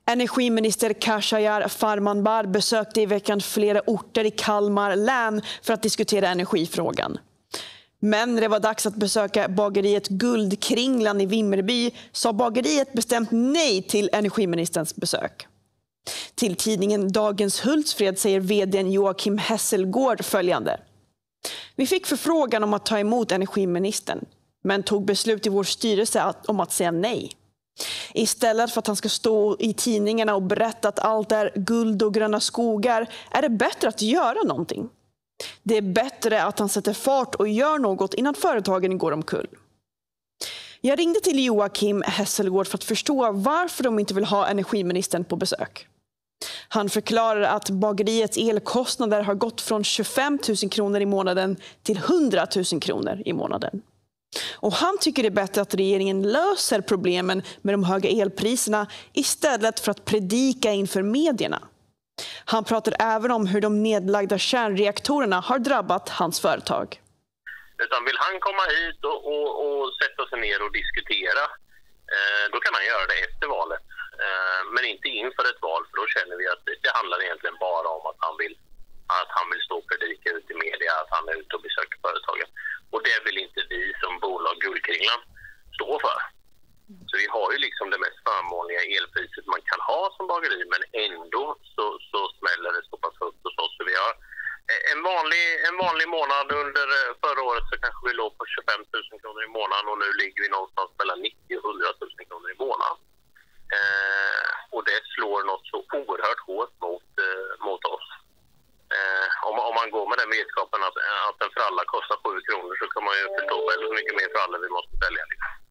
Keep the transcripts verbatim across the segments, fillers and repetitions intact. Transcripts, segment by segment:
Energiminister Khashayar Farmanbar besökte i veckan flera orter i Kalmar län för att diskutera energifrågan. Men när det var dags att besöka bageriet Guldkringlan i Vimmerby sa bageriet bestämt nej till energiministerns besök. Till tidningen Dagens Hultsfred säger vd:n Joakim Hesselgård följande. Vi fick förfrågan om att ta emot energiministern, men tog beslut i vår styrelse att, om att säga nej. Istället för att han ska stå i tidningarna och berätta att allt är guld och gröna skogar är det bättre att göra någonting. Det är bättre att han sätter fart och gör något innan företagen går omkull. Jag ringde till Joakim Hesselgård för att förstå varför de inte vill ha energiministern på besök. Han förklarar att bageriets elkostnader har gått från tjugofem tusen kronor i månaden till hundra tusen kronor i månaden. Och han tycker det är bättre att regeringen löser problemen med de höga elpriserna istället för att predika inför medierna. Han pratar även om hur de nedlagda kärnreaktorerna har drabbat hans företag. Utan vill han komma hit och, och, och sätta sig ner och diskutera, eh, då kan han göra det efter valet. Eh, men inte inför ett val, för då känner vi att det, det handlar egentligen bara om att han vill, att han vill stå och predika ut i media, att han är ute och besöker företagen. Och det vill inte vi som bolag Guldkringlan stå för. Så vi har ju liksom det mest förmånliga elpriset man kan ha som bageri, men ändå så, så smäller det så pass högt hos oss. Så vi har en vanlig, en vanlig månad under förra året så kanske vi låg på tjugofem tusen kronor i månaden, och nu ligger vi någonstans mellan nittio och hundra tusen kronor i månaden. Eh, och det slår något så oerhört hårt mot, eh, mot oss. Eh, om, om man går med den vetskapen att, att den för alla kostar sju kronor, så kan man ju förstå väldigt mycket mer för alla vi måste sälja.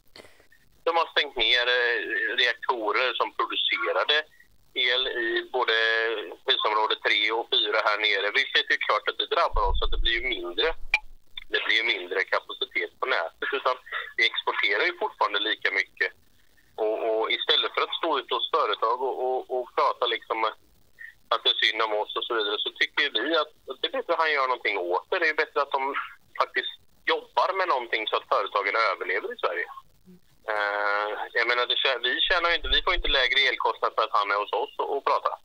De har stängt ner reaktorer som producerade el i både prisområde tre och fyra här nere, vilket är klart att det drabbar oss, att det blir mindre. Det blir mindre kapacitet på nätet, utan vi exporterar ju fortfarande lika mycket. Och, och istället för att stå ut hos företag och, och, och prata liksom att det är synd om oss och så vidare, så tycker vi att det är bättre att han gör någonting åt det. Det är bättre att de faktiskt jobbar med någonting så att företagen överlever i Sverige. Uh, jag menar, det, vi, tjänar inte, vi får inte lägre elkostnad för att han är hos oss och, och pratar.